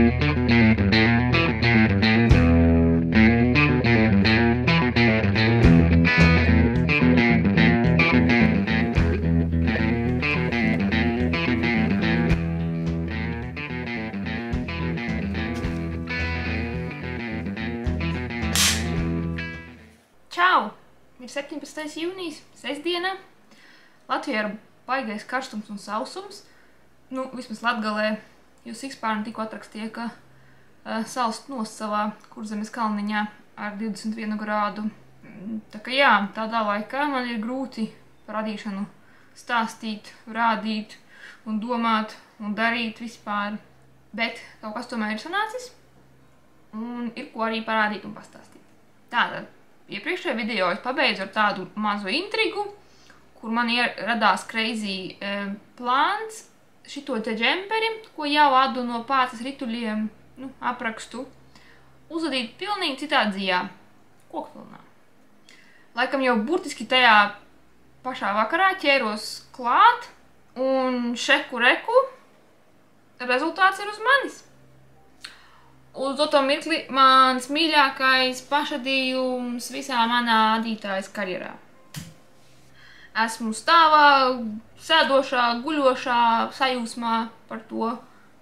Čau! Ir 17. jūnijas, sestdiena. Latvijā ir baigais karstums un sausums. Nu, vismaz Latgalē, jo Sikspārni tikko atrakstīja, ka salst nost savā Kurzemes kalniņā ar 21 grādu. Tā kā jā, tādā laikā man ir grūti par radīšanu stāstīt, rādīt un domāt un darīt vispār. Bet kaut kas tomēr ir sanācis un ir ko arī parādīt un pastāstīt. Tātad. Iepriekšējā video es pabeidzu ar tādu mazu intrigu, kur man radās crazy plāns šito te džemperi, ko jau adu no pācas rituļiem, aprakstu, uzadīt pilnīgi citā dzijā, kokvilnā. Laikam jau burtiski tajā pašā vakarā ķēros klāt, un šeku reku rezultāts ir uz manis. Uz doto mirkli mans mīļākais pašadījums visā manā adītājas karjerā. Esmu stāvā, sēdošā, guļošā sajūsmā par to.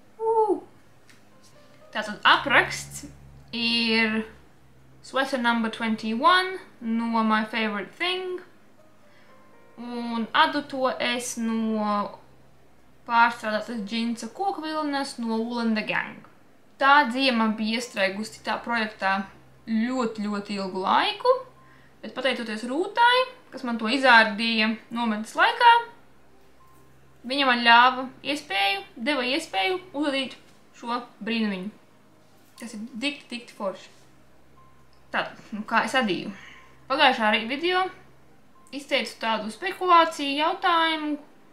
Tātad apraksts ir Sweater number 21 no My Favorite Thing. Un adu to es no pārstrādātas džinsa kokvilnas no Wool and the Gang. Tā dzija man bija iestrēgusi citā projektā ļoti ilgu laiku, bet pateicoties Rūtai, kas man to izārdīja nometnes laikā, viņa man deva iespēju uzadīt šo brīnumiņu, kas ir dikti forši. Tātad, kā es adīju. Pagājušā video izteicu tādu spekulāciju jautājumu,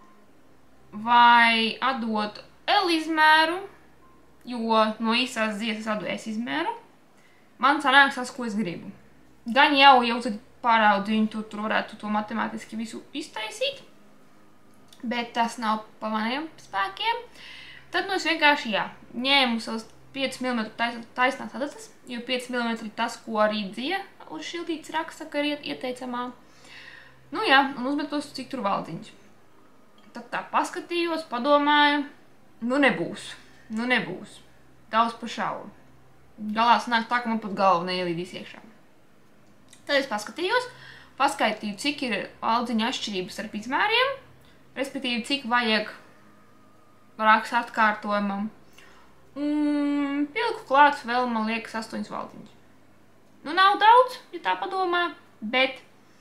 vai atdot L izmēru, jo no īsās dzijas es adu S izmēru, man sanāks tas, ko es gribu. Gan jau tad pāraudziņu tur varētu to matemātiski visu iztaisīt, bet tas nav pa maniem spēkiem. Tad es vienkārši, ņēmu savas 5 mm taisnās adatas, jo 5 mm ir tas, ko arī dzija uz šildītes raksta, ka ir ieteicamā. Un uzmetos cik tur valdziņš. Tad tā paskatījos, padomāju, nebūs. Daudz pa šauru. Galā sanāk tā, ka man pat galva neielīdīs iekšā. Tad es paskatījos, paskaitīju, cik ir valdziņa atšķirības starp izmēriem, respektīvi, cik vajag raksta atkārtojumam. Un pilku klāt vēl, man liekas, 8 valdziņas. Nav daudz, ja tā padomā, bet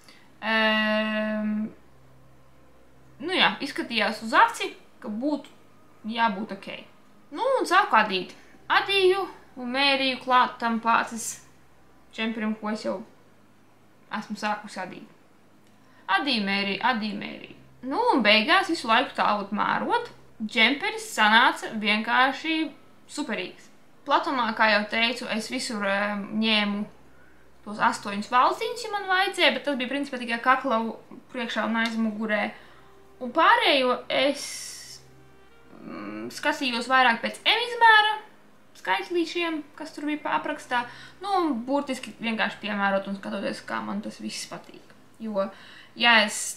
izskatījās uz aci, ka būtu jābūt ok. Un sāku adīt. Adīju un mērīju klāt tam pācis džemperim, ko es jau esmu sākusi adīt. Adīju, mērīju. Un beigās visu laiku tālāk mērot, džemperis sanāca vienkārši superīgs. Platumā, kā jau teicu, es visur ņēmu tos 8 valdziņus, ja man vajadzēja, bet tas bija principā tikai kakla priekšā un aizmugurē. Un pārējo es skatījos vairāk pēc M izmēra skaitlīšiem, kas tur bija aprakstā, un burtiski vienkārši piemērot un skatoties, kā man tas viss patīk. Jo, ja es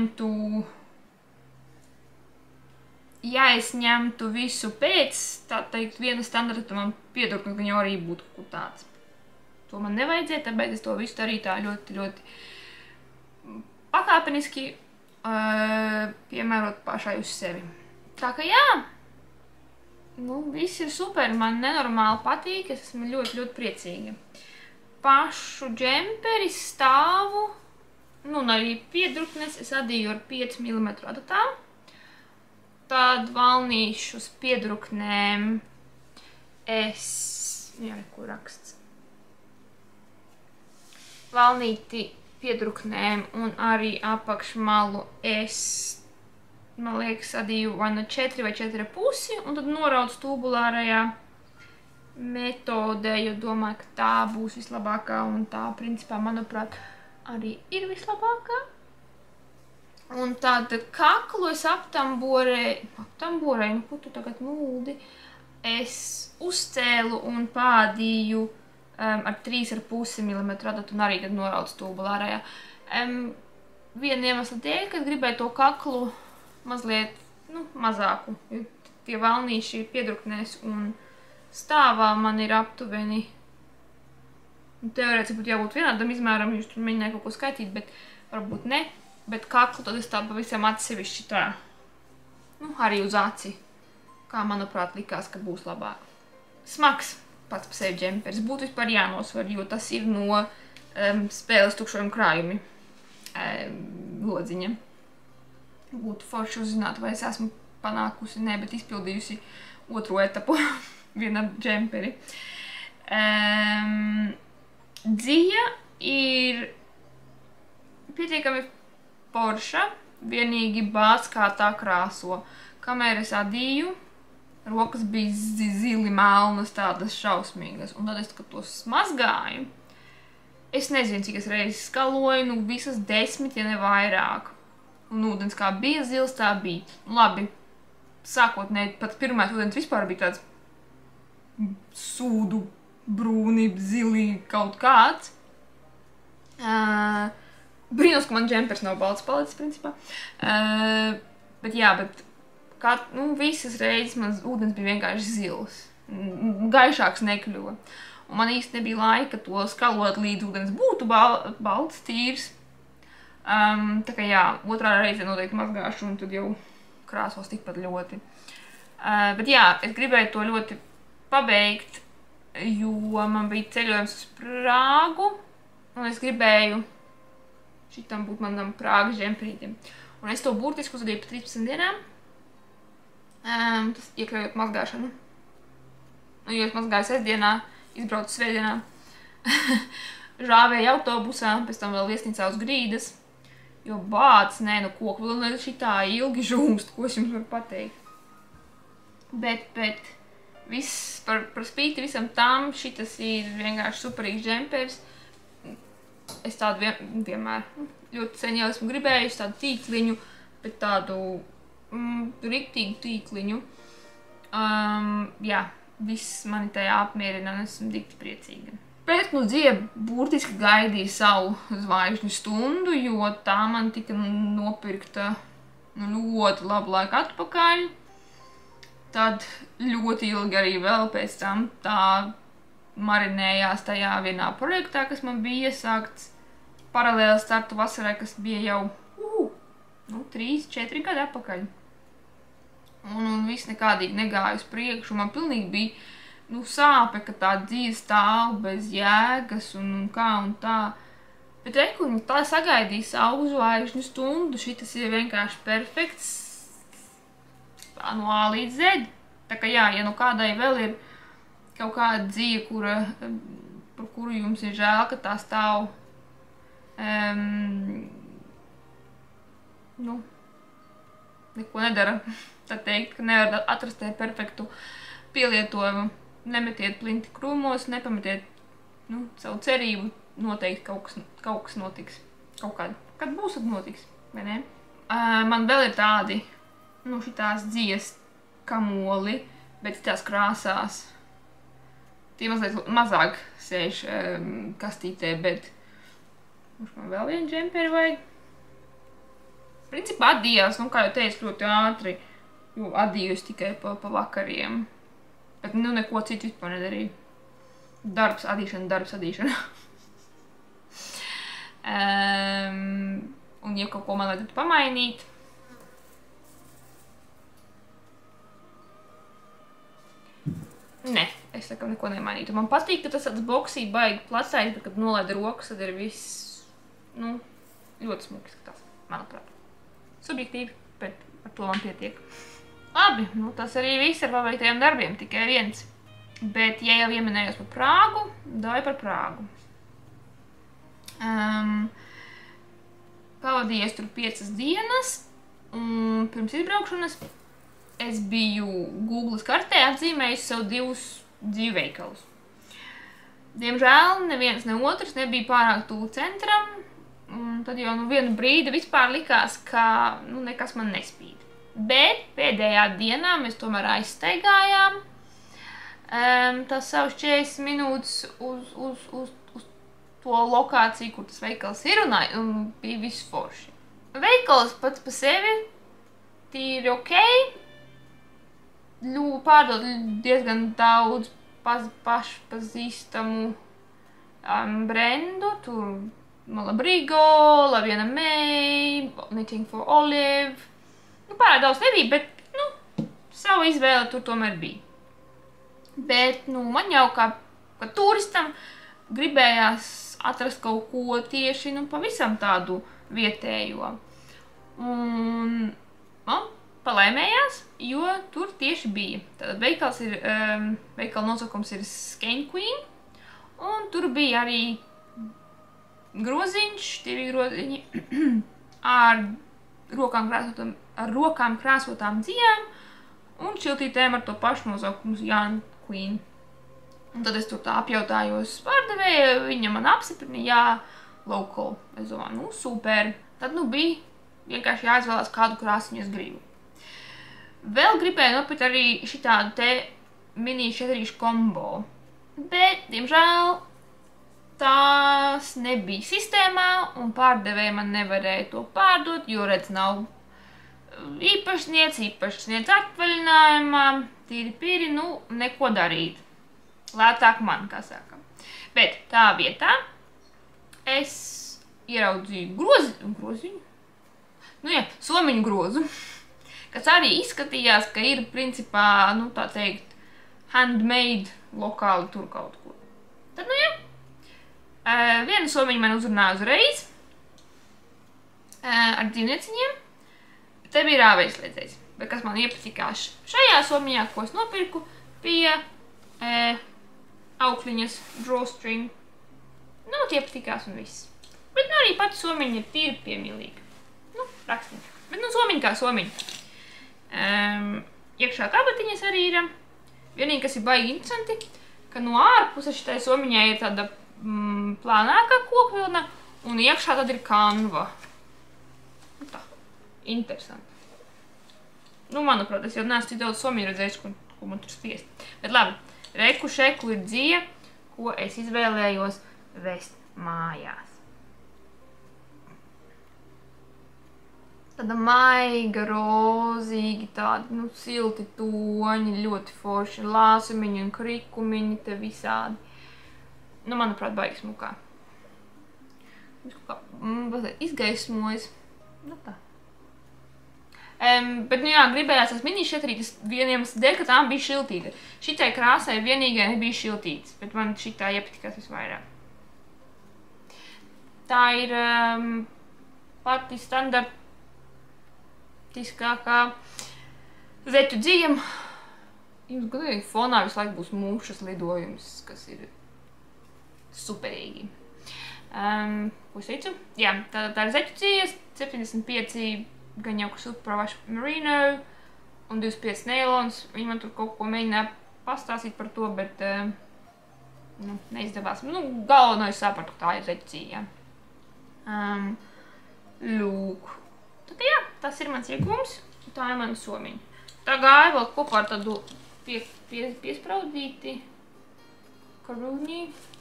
ņemtu visu pēc, tā teikt, viena standarta, tad man piedurkni, ka jau arī būtu kaut tāds. To man nevajadzēja, tāpēc es to visu darīju tā ļoti pakāpeniski, piemērot pašai uz sevi. Tā kā viss ir super, man nenormāli patīk, es esmu ļoti priecīga. Pašu džemperi stāvu, un arī piedruknes es adīju ar 5 mm adatām. Tad valnīšus piedruknēm es, ko raksts. Valnīti piedruknēm un arī apakšmalu es, man liekas, adīju vai no 4 vai 4,5, un tad noraudu tubulārajā metodē, jo domāju, ka tā būs vislabākā, un tā, principā, manuprāt, arī ir vislabākā. Un tad kaklu es aptamborēju, ko tu tagad muldi, es uzcēlu un pādīju ar 3,5 mm adatu un arī tad noraudu stūbuli ārējā. Viena iemesla dēļ, kad gribēju to kaklu mazliet mazāku, jo tie valnīši piedruknēs un stāvā man ir aptuveni. Teorētiski būtu jābūt vienādam izmēram, jūs tur mēģināju kaut ko skaitīt, bet varbūt ne. Bet kaklu tad es tā pavisam atsevišķi tā, arī uz aci, kā manuprāt likās, ka būs labāk. Smags pats par sevi džempers būtu vispār jānosver, jo tas ir no spēles tukšojuma krājumi lodziņa. Būtu forši uzzināt, vai es esmu panākusi, ne, bet izpildījusi otro etapu vienam džemperi. Dzija ir pietiekami forša, vienīgi bāz kā tā krāso. Kamēr es adīju, rokas bija zili melnas, tādas šausmīgas. Un tad es, kad tos mazgāju, es nezinu, cik es reizes skaloju, visas 10, ja ne vairāk. Un ūdens kā bija zils, tā bija. Labi, sākotnēji pat pirmais ūdens vispār bija tāds sūdu, brūni, zili kaut kāds. Brīnos, ka man džempers nav balts palicis, principā. Bet jā, visas reizes man ūdens bija vienkārši zils. Gaišāks nekļuva. Un man īsti nebija laika to skalot, līdz ūdens būtu balts, tīrs. Tā kā jā, otrā reize noteikti mazgāšu un tad jau krāsos tikpat ļoti. Bet jā, es gribēju to ļoti pabeigt, jo man bija ceļojums uz Prāgu, un es gribēju šitam būt manam Prāgas džemperītim. Un es to burtiski uzadīju pa 13 dienām, tas iekļaujot mazgāšanu. Jo es mazgāju sestdienā, izbraucu svētdienā, žāvēju autobusā, pēc tam vēl viesnīcā uz grīdas, jo bāc, koku vēl šitā ilgi žūmst, ko es jums varu pateikt. Bet viss par spīti visam tam, šitas ir vienkārši superīgs džempers. Es tādu vienmēr ļoti sen jau esmu gribējusi, tādu tīkliņu, bet tādu riktīgu tīkliņu. Jā, viss mani tajā apmierina un esmu dikti priecīga. Bet, Dzija burtiski gaidīja savu zvaigžņu stundu, jo tā man tika nopirkta ļoti labu laiku atpakaļ. Tad ļoti ilgi arī vēl pēc tam tā marinējās tajā vienā projektā, kas man bija iesākts paralēli startu vasarai, kas bija jau 3-4 gadi atpakaļ. Un viss nekādīgi negāja uz priekšu. Man pilnīgi bija sāpe, ka tā dzīve stāv bez jēgas un kā un tā. Bet rekuņi tā sagaidīja savu zvaigžņu stundu. Šitas ir vienkārši perfekts no A līdz Z. Tā kā jā, ja kādai vēl ir kaut kāda dzīve, par kuru jums ir žēl, ka tā stāv neko nedara, tad teikt, ka nevar atrast te perfektu pielietojumu. Nemetiet plinti krūmos, nepametiet savu cerību, noteikti kaut kas notiks. Kad būs, tad notiks, vai ne? Man vēl ir tādi, šitās dzijas kamoli, bet tās krāsās. Tie mazliet mazāk sēž kastītē, bet man vēl vienu džemperi vajag. Principā adījās, kā jau teicu, ļoti ātri, jo adījos tikai pa vakariem. Bet neko citu vispār nedarīju. Darbs, adīšana. Un ja kaut ko man vajadzētu pamainīt, ne, es neko nemainītu. Man patīk, ka tas tāds boksī baigi plasājis, bet kad nolaida rokas, tad ir viss, ļoti smuki skatās, manuprāt. Subjektīvi, bet ar to man pietiek. Labi, tas arī viss ar paveiktajiem darbiem, tikai viens. Bet, ja jau ieminējos par Prāgu, dāju par Prāgu. Pavadījies tur 5 dienas, un pirms izbraukšanas es biju Googles kartē atzīmējusi sev 2 dzīvveikalus. Diemžēl neviens ne otrs nebija pārāk tuvu centram, un tad jau vienu brīdi vispār likās, ka nekas man nespīd. Bet pēdējā dienā mēs tomēr aizstaigājām, Tas savus 40 minūtes uz to lokāciju, kur tas veikals ir, un bija viss forši. Veikals pats pa sevi tīri ok. Pārdod diezgan daudz pašpazīstamu brendu. Tur Malabrigo, Laviena May, Knitting for Olive. Pārāk daudz nebija, bet, savu izvēli tur tomēr bija. Bet, man jau kā turistam gribējās atrast kaut ko tieši, pavisam tādu vietējo. Un man palēmējās, jo tur tieši bija. Tātad veikala nosaukums ir Skein Queen, un tur bija arī groziņš, 2 groziņi ar rokām krāsotām dzijām un šiltītēm ar to pašu nosaukumu Yarn Queen. Un tad es tur tā apjautājos pārdevēju, viņa man apsiprina, jā, local. Es domāju, super. Tad, bija vienkārši jāizvēlās, kādu krāsiņu es gribu. Vēl gribēju nopirkt arī šitādu te mini šķedrīšu kombo. Bet, diemžēl, tās nebija sistēmā, un pārdevēja man nevarēja to pārdot, jo, redz, nav īpašniec atvaļinājumā, tīri, neko darīt. Lētāk man, kā saka. Bet tā vietā es ieraudzīju groziņu, somiņu grozu, kas arī izskatījās, ka ir principā, tā teikt, handmade lokāli tur kaut kur. Tad, vienu somiņu man uzrunāja uzreiz ar dzīvnieciņiem. Te bija rāvējslēdzējs, bet kas man iepatikās šajā somiņā, ko es nopirku, bija aukliņas, drawstring. Tie patikās un viss. Bet, arī pati somiņa ir tīri piemīlīga. Rakstiņa. Bet, somiņa kā somiņa. Iekšā kabatiņas arī ir. Vienīgi, kas ir baigi interesanti, ka no ārpuses šitai somiņai ir tāda plānākā kokvilna, un iekšā tad ir kanva. Tā. Interesanti. Manuprāt, es jau neesmu tik daudz somiņu redzējis, ko man tur spiest. Bet labi. Reku šeku ir dzija, ko es izvēlējos vest mājās. Tāda maiga, rozīga, tādi, silti toņi, ļoti forši, lāsumiņi un krikumiņi te visādi. Manuprāt, baigi smukā. Viņš kaut kā izgaismojas. Tā. Bet, gribējās tās mini šķedrītes vieniem dēļ, ka tām bija šiltīte. Šitai krāsai vienīgai nebija šiltītes, bet man šitā iepatikās visvairāk. Tā ir pati standartiskākā zeķu dzijam. Jums godīgi fonā visu laiku būs mūšas lidojums, kas ir superīgi. Ko es teicu? Jā, tā ir zeķu dzijas, 75 gan jau superwash merino un 25 neilons. Viņi man tur kaut ko mēģināja pastāstīt par to, bet neizdevās. Galveno es sapratu, ka tā ir zeķcija. Lūk. Tā jā, tas ir mans iegums. Tā ir mana somiņa. Tā gāja vēl kopā ar tādu piespraudīti karūņi.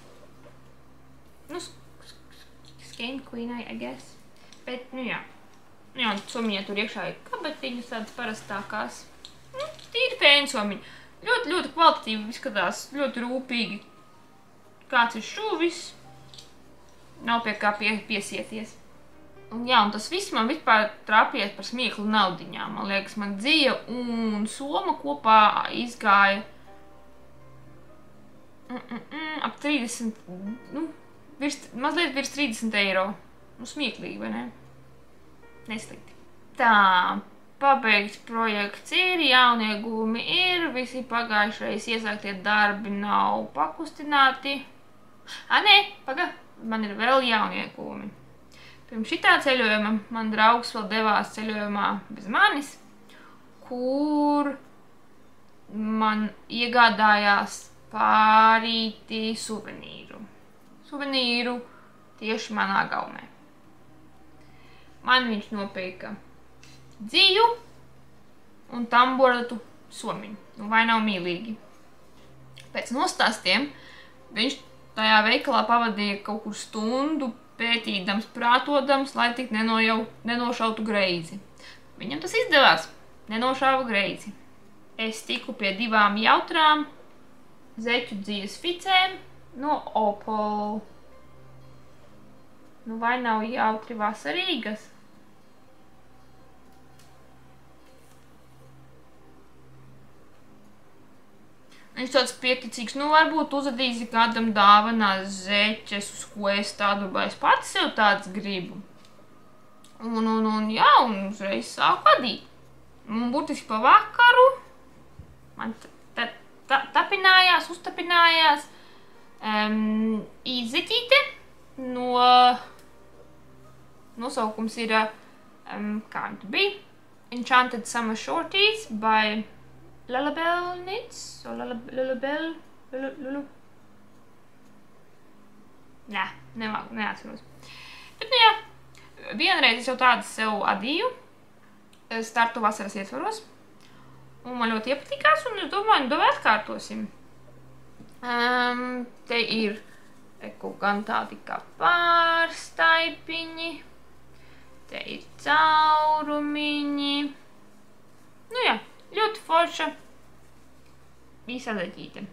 Skein Queenai, I guess. Bet, jā. Somiņā tur iekšā ir kabatiņas, tādas parastākās. Tīri fēni somiņi. Ļoti, ļoti kvalitatīvi izskatās, ļoti rūpīgi. Kāds ir šuvis. Nav pie kā piesieties. Un tas viss man vispār trāpies par smieklu naudiņām. Man liekas, man dzija un soma kopā izgāja ap 30, mazliet virs 30 eiro. Smieklīgi, vai ne? Neslikti. Tā, pabeigts projekts ir, jaunieguvumi ir, visi pagājušreiz iesāktie darbi nav pakustināti. Nē, man ir vēl jaunieguvumi. Pirms šitā ceļojuma man draugs vēl devās ceļojumā bez manis, kur man iegādājās pārīti suvenīru. Suvenīru tieši manā gaumē. Man viņš nopirka dziju un tamboratu somiņu. Vai nav mīlīgi? Pēc nostāstiem viņš tajā veikalā pavadīja kaut kur stundu pētīdams, prātodams, lai tik nenošautu greizi. Viņam tas izdevās. Nenošāva greizi. Es tiku pie 2 jautrām zeķu dzīves ficēm no Opel. Nu vai nav jautri vasarīgas? Viņš tāds pieticīgs, nu varbūt uzadīsi kādam dāvanās zeķes, uz ko es tādu, vai es pats sev tāds gribu. Un jā, un uzreiz sāku vadīt. Un burtiski pa vakaru man tapinājās, uztapinājās īzeķīte no nosaukums ir, kā viņa bija, Enchanted Summer Shorties by Lullabelle Knits, o Lullabelle, Nē, neatceros. Bet, nu jā, vienreiz es jau tādas sev adīju, startu vasaras ietvaros, un man ļoti iepatikās, un es domāju, nu, atkārtosim. Te ir gan tādi kā pārstaipiņi, te ir caurumiņi, nu jā, ļoti forša īsa zeķīte.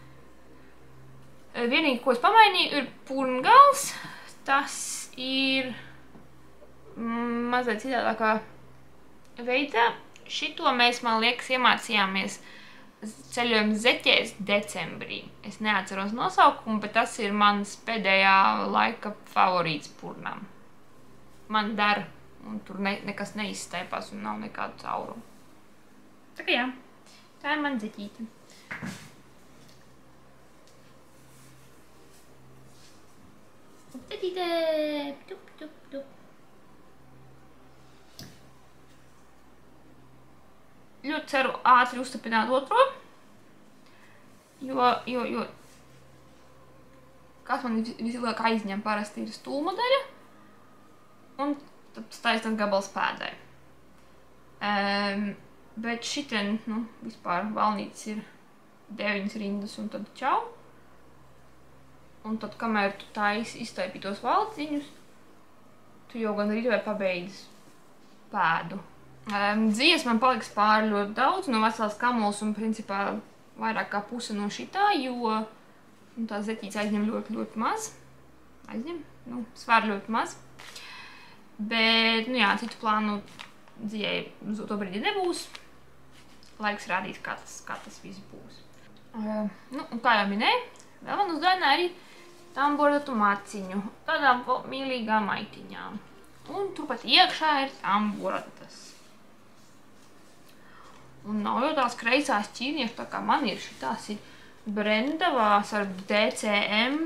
Vienīgi, ko es pamainīju, ir purngals. Tas ir mazliet citādākā veidā. Šito mēs, man liekas, iemācījāmies ceļojuma zeķēs decembrī. Es neatceros nosaukumu, bet tas ir mans pēdējā laika favorīts purnam. Man dara, un tur nekas neizstaipās un nav nekādu caurumu. Tā kā jā, tā ir man zeķīte. Zeķīte! Tup, tup, tup. Ļoti ceru ātri uztapināt otro, jo kas man visilāk aizņem parasti ir stūlmodeļa, un tad taisnās gabals pēdai. Bet šitien, nu, vispār valnītes ir 9 rindas un tad čau. Un tad, kamēr tu iztaipītos valciņus, tu jau gan rītuvē pabeidz pēdu. Dzīves man paliks pāri ļoti daudz no veselās kamols un principā vairāk kā puse no šitā, jo tās zeķītes aizņem ļoti, ļoti maz. Nu, svēr ļoti maz. Bet, nu jā, citu plānu dzīvei uz to brīdi nebūs. Laiks rādīs, kā tas viss būs. Nu, un kā jau minēju, vēl man uzdāvināja arī tamboratu maciņu, tādām mīlīgām maitiņām. Un turpat iekšā ir tamboratas. Un nav jau tās kreisās ķīniešu, tā kā man ir šitās ir brendavās ar DCM.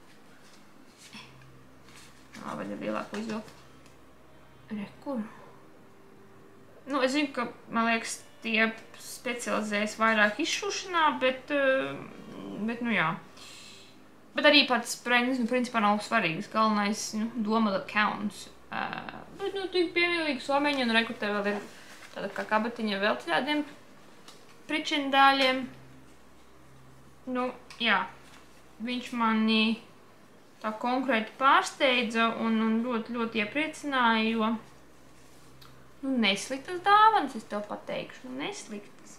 Vajag lielāko izvilkt. Rekur. Nu, es zinu, ka, man liekas, tie specializējas vairāk izšūšanā, bet nu jā. Bet arī pats brendis, nu, principā nav svarīgs. Galvenais, nu, doma that counts. Bet, nu, tik piemīlīgi someņi, un rekur te vēl ir tāda kā kabatiņa vēl tādiem pričindāļiem. Nu, jā, viņš mani tā konkrēti pārsteidza un ļoti, ļoti iepriecināja, jo nu, nesliktas dāvanas, es tev pateikšu, nu, nesliktas.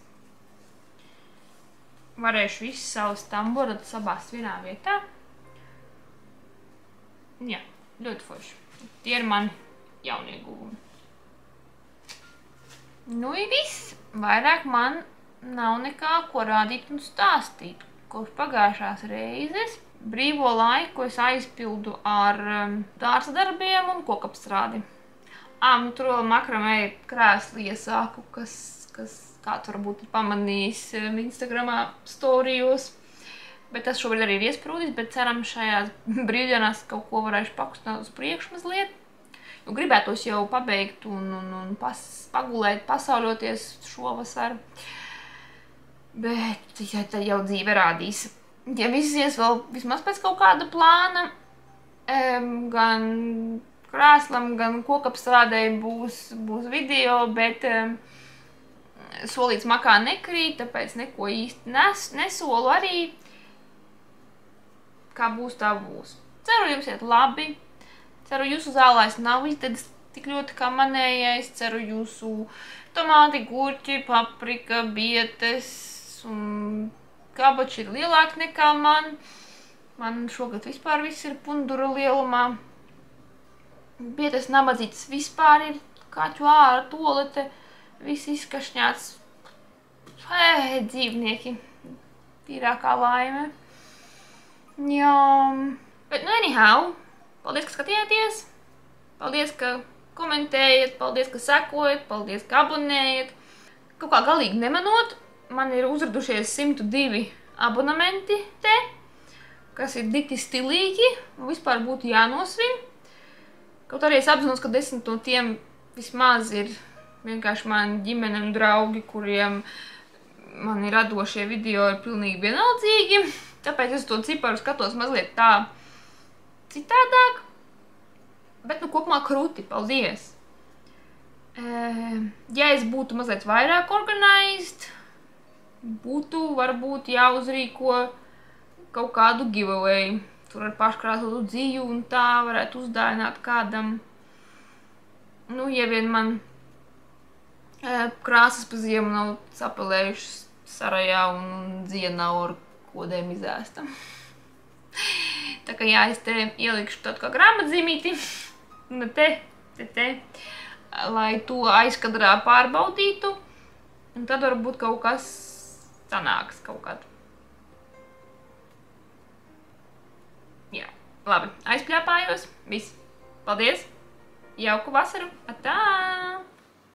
Varēšu visas savas tamboratas sabāzt vienā vietā. Jā, ļoti forši. Tie ir mani jaunieguvumi. Nu, ir viss. Vairāk man nav nekā ko rādīt un stāstīt. Kopš pagājušās reizes brīvo laiku es aizpildu ar dārza darbiem un kokapstrādi. Nu, tur vēl makramē krēsli iesāku, kas kāds varbūt ir pamanījis Instagramā storijos. Bet tas šobrīd arī ir iesprūdis, bet ceram šajās brīvdienās kaut ko varēšu pakustināt uz priekšu mazliet. Jo gribētos jau pabeigt un pagulēt, pasauļoties šovasar. Bet ja tad jau dzīve rādīs. Ja viss ies vēl vismaz pēc kaut kāda plāna, gan krēslam, gan kokapstrādei būs video, bet solīts makā nekrīt, tāpēc neko īsti nesolu arī. Kā būs, tā būs. Ceru, jums iet labi. Ceru, jūsu zālājs nav izdedis tik ļoti kā manējais. Ceru, jūsu tomāti, gurķi, paprika, bietes un kabači ir lielāki nekā man. Man šogad vispār viss ir pundura lielumā. Bietes nabadzītas vispār ir kaķu ārā, tolete, viss izkašņāts. Dzīvnieki. Tīrākā laime. Jā. Bet, anyhow, paldies, ka skatījāties. Paldies, ka komentējat, paldies, ka sekojat, paldies, ka abonējat. Kaut kā galīgi nemanot, man ir uzradušies 102 abonementi te, kas ir dikti stilīgi un vispār būtu jānosvin. Kaut arī es apzinos, ka 10 no tiem vismaz ir vienkārši mani ģimene un draugi, kuriem mani radošie video ir pilnīgi vienaldzīgi. Tāpēc es to ciparu skatos mazliet tā citādāk. Bet, kopumā krūti, paldies. Ja es būtu mazliet vairāk organized, būtu varbūt jāuzrīko kaut kādu giveaway. Tur ar paškrāsotu dzīvu un tā varētu uzdāvināt kādam. Ja vien man krāsas pa ziemu nav sapelējušas sarajā un dzija nav ar kodēm izēsta. Tā kā jā, es te ielikšu tādu kā grāmatzīmīti, te, lai to aizkadrā pārbaudītu, un tad varbūt kaut kas sanāks kaut kad. Jā, labi, aizpļāpājos, viss. Paldies, jauku vasaru, atā!